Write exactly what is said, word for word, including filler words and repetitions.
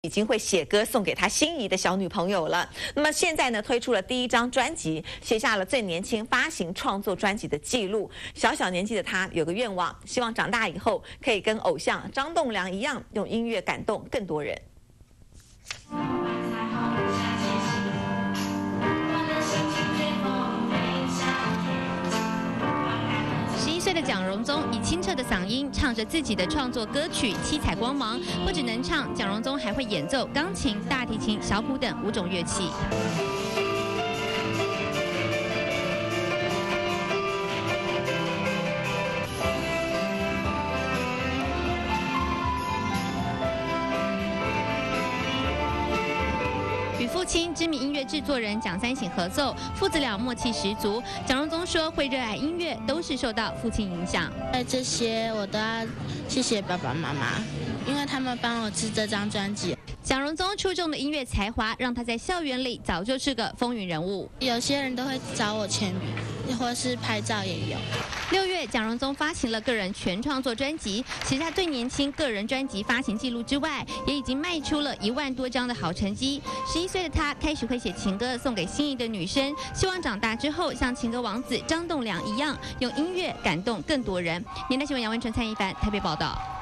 经会写歌送给他心仪的小女朋友了。那么现在呢，推出了第一张专辑，写下了最年轻发行创作专辑的记录。小小年纪的他有个愿望，希望长大以后可以跟偶像张栋梁一样，用音乐感动更多人。 十一岁的蒋荣宗以清澈的嗓音唱着自己的创作歌曲《七彩光芒》，不只能唱，蒋荣宗还会演奏钢琴、大提琴、小鼓等五种乐器。 与父亲知名音乐制作人蒋三省合奏，父子俩默契十足。蒋荣宗说，会热爱音乐都是受到父亲影响。 在这些我都要谢谢爸爸妈妈，因为他们帮我制这张专辑。 蒋荣宗出众的音乐才华，让他在校园里早就是个风云人物。 有些人都会找我签名，或是拍照也有。 六月，蒋荣宗发行了个人全创作专辑，写下最年轻个人专辑发行记录之外，也已经卖出了一万多张的好成绩。十一岁的他开始会写情歌送给心仪的女生，希望长大之后像情歌王子张栋梁一样，用音乐感动更多人。年代新闻杨文纯、蔡一凡台北报道。